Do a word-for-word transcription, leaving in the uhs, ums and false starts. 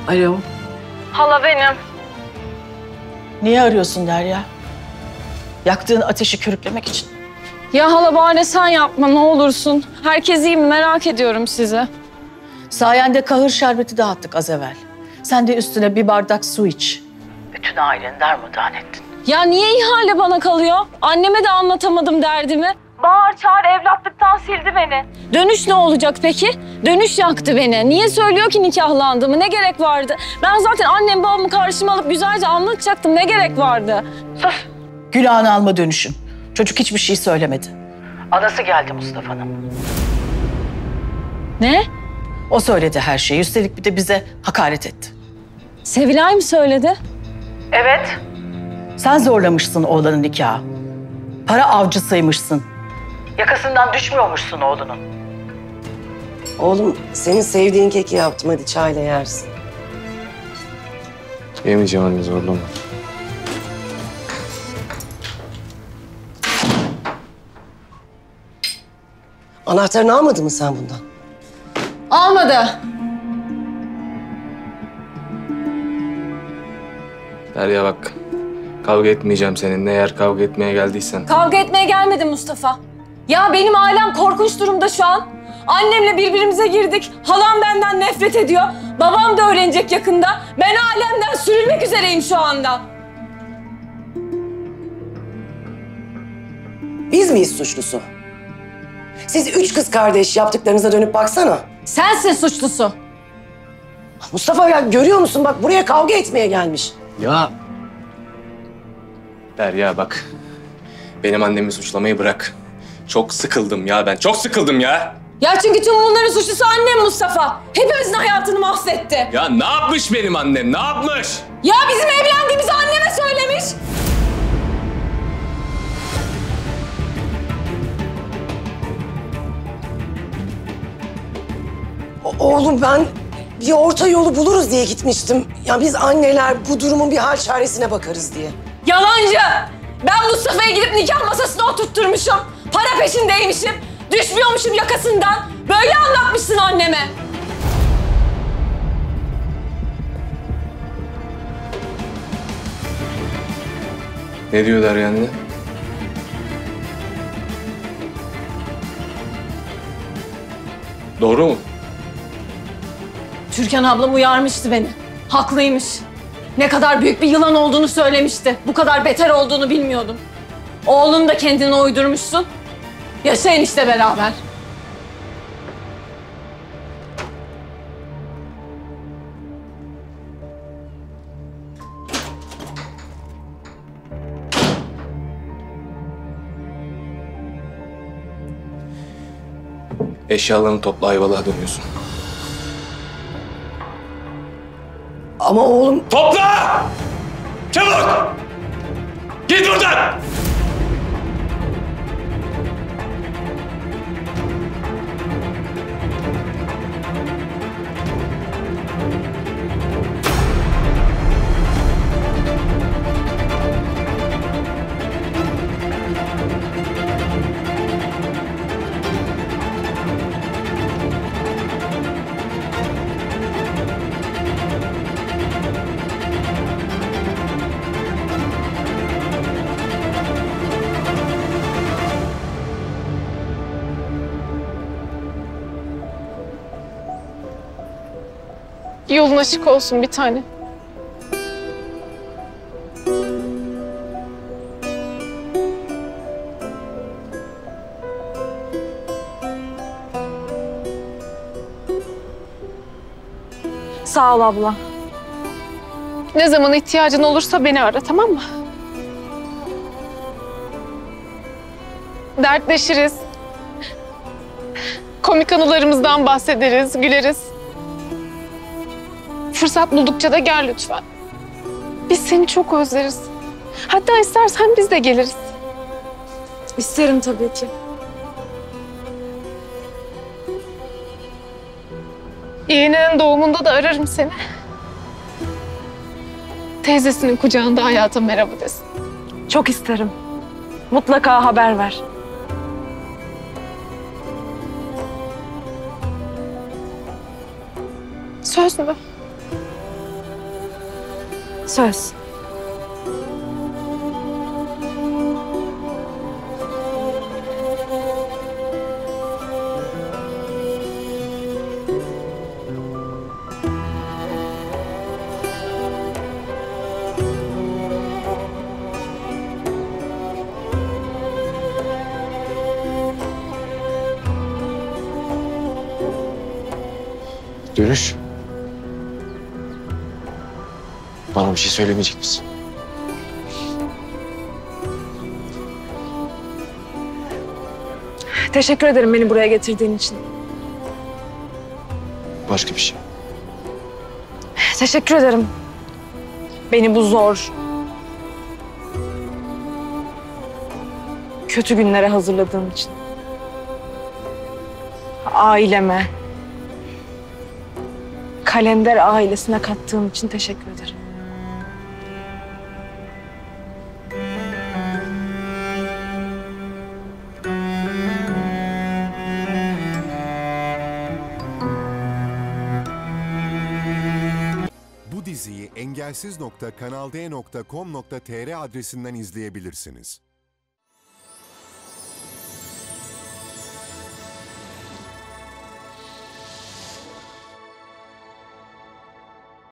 Alo. Hala benim. Niye arıyorsun Derya? Yaktığın ateşi körüklemek için. Ya hala bahane sen yapma ne olursun. Herkes iyi mi merak ediyorum sizi. Sayende kahır şerbeti dağıttık az evvel. Sen de üstüne bir bardak su iç. Bütün aileni darmadağın ettin. Ya niye ihale bana kalıyor? Anneme de anlatamadım derdimi. Bağır çağır evlatlıktan sildi beni. Dönüş ne olacak peki? Dönüş yaktı beni. Niye söylüyor ki nikahlandığımı? Ne gerek vardı? Ben zaten annem babamı karşıma alıp güzelce anlatacaktım. Ne gerek vardı? Sus. Günahını alma dönüşün. Çocuk hiçbir şey söylemedi. Anası geldi Mustafa'nın. Ne? O söyledi her şeyi. Üstelik bir de bize hakaret etti. Sevilay mı söyledi? Evet. Sen zorlamışsın oğlanın nikahı. Para avcısıymışsın. Yakasından düşmüyormuşsun oğlunun. Oğlum senin sevdiğin keki yaptım. Hadi çayla yersin. Yemeyeceğim anne, zorlama. Anahtarını almadın mı sen bundan? Almadı. Derya bak, kavga etmeyeceğim seninle. Eğer kavga etmeye geldiysen. Kavga etmeye gelmedim Mustafa. Ya benim ailem korkunç durumda şu an. Annemle birbirimize girdik. Halam benden nefret ediyor. Babam da öğrenecek yakında. Ben ailemden sürülmek üzereyim şu anda. Biz miyiz suçlusu? Siz üç kız kardeş yaptıklarınıza dönüp baksana. Sensin suçlusu. Mustafa ya görüyor musun? Bak buraya kavga etmeye gelmiş. Ya. Derya bak, benim annemi suçlamayı bırak. Çok sıkıldım ya ben, çok sıkıldım ya. Ya çünkü tüm bunların suçlusu annem Mustafa. Hepimizin hayatını mahvetti. Ya ne yapmış benim annem, ne yapmış? Ya bizim evlendiğimizi anneme söylemiş. O- oğlum ben bir orta yolu buluruz diye gitmiştim. Ya biz anneler bu durumun bir hal çaresine bakarız diye. Yalancı! Ben Mustafa'ya gidip nikah masasına oturtturmuşum. Para peşindeymişim. Düşmüyormuşum yakasından. Böyle anlatmışsın anneme. Ne diyor Derya anne? Doğru mu? Türkan ablam uyarmıştı beni. Haklıymış. Ne kadar büyük bir yılan olduğunu söylemişti. Bu kadar beter olduğunu bilmiyordum. Oğlunu da kendine uydurmuşsun. Yaşayın işte beraber. Eşyalarını topla, Ayvalık'a dönüyorsun. Ama oğlum Topla! Çabuk! Git buradan! Yolun açık olsun bir tane. Sağ ol abla. Ne zaman ihtiyacın olursa beni ara, tamam mı? Dertleşiriz. Komik anılarımızdan bahsederiz, güleriz. Fırsat buldukça da gel lütfen. Biz seni çok özleriz. Hatta istersen biz de geliriz. İsterim tabii ki. Yeğeninin doğumunda da ararım seni. Teyzesinin kucağında hayata merhaba desin. Çok isterim. Mutlaka haber ver. Söz mü? Söz. Dönüş. Bana bir şey söylemeyecek misin? Teşekkür ederim beni buraya getirdiğin için. Başka bir şey. Teşekkür ederim. Beni bu zor, kötü günlere hazırladığın için. Aileme, Kalender ailesine kattığın için teşekkür ederim. Bu diziyi engelsiz nokta kanal d nokta com nokta tr adresinden izleyebilirsiniz.